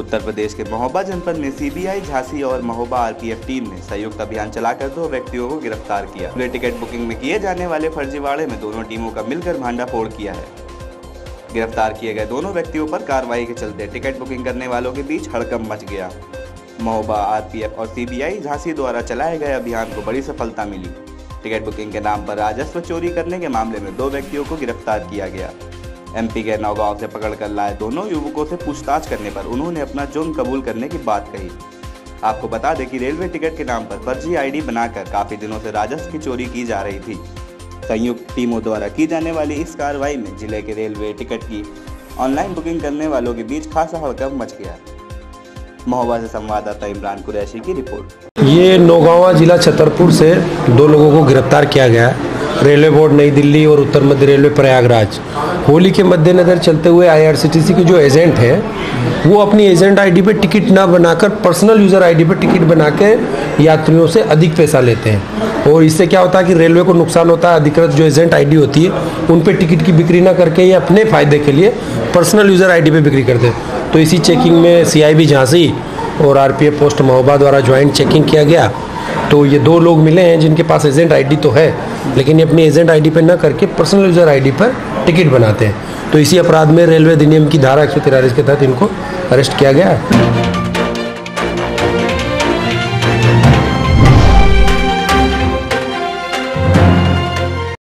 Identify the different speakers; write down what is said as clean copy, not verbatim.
Speaker 1: उत्तर प्रदेश के महोबा जनपद में सीबीआई झांसी और महोबा आरपीएफ टीम ने संयुक्त अभियान चलाकर 2 व्यक्तियों को गिरफ्तार किया। रेलवे टिकट बुकिंग में किए जाने वाले फर्जीवाड़े में दोनों टीमों का मिलकर भांडाफोड़ किया है। गिरफ्तार किए गए दोनों व्यक्तियों पर कार्रवाई के चलते टिकट बुकिंग करने वालों के बीच हड़कंप मच गया। महोबा आरपीएफ और सीबीआई झांसी द्वारा चलाए गए अभियान को बड़ी सफलता मिली। टिकट बुकिंग के नाम पर राजस्व चोरी करने के मामले में 2 व्यक्तियों को गिरफ्तार किया गया। एमपी के नौगांव से पकड़कर लाए दोनों युवकों से पूछताछ करने पर उन्होंने अपना जुर्म कबूल करने की बात कही। आपको बता दें कि रेलवे टिकट के नाम पर फर्जी आईडी बनाकर काफी दिनों से राजस्व की चोरी की जा रही थी। संयुक्त टीमों द्वारा की जाने वाली इस कार्रवाई में जिले के रेलवे टिकट की ऑनलाइन बुकिंग करने वालों के बीच खासा हड़कंप मच गया। महोबा से संवाददाता इमरान कुरैशी की रिपोर्ट।
Speaker 2: ये नौगांवा जिला छतरपुर से 2 लोगों को गिरफ्तार किया गया है। रेलवे बोर्ड नई दिल्ली और उत्तर मध्य रेलवे प्रयागराज होली के मद्देनजर चलते हुए आईआरसीटीसी के जो एजेंट हैं वो अपनी एजेंट आईडी पे टिकट ना बनाकर पर्सनल यूज़र आईडी पे टिकट बना के यात्रियों से अधिक पैसा लेते हैं। और इससे क्या होता है कि रेलवे को नुकसान होता है। अधिकृत जो एजेंट आईडी होती है उन पे टिकट की बिक्री ना करके ये अपने फ़ायदे के लिए पर्सनल यूज़र आईडी पे बिक्री करते हैं। तो इसी चेकिंग में सीआईबी झांसी और आरपीएफ पोस्ट महोबा द्वारा ज्वाइंट चेकिंग किया गया। तो ये 2 लोग मिले हैं जिनके पास एजेंट आईडी तो है, लेकिन ये अपनी एजेंट आईडी पर न करके पर्सनल यूज़र आईडी पर टिकट बनाते हैं। तो इसी अपराध में रेलवे अधिनियम की धारा 143 के तहत इनको अरेस्ट किया गया है।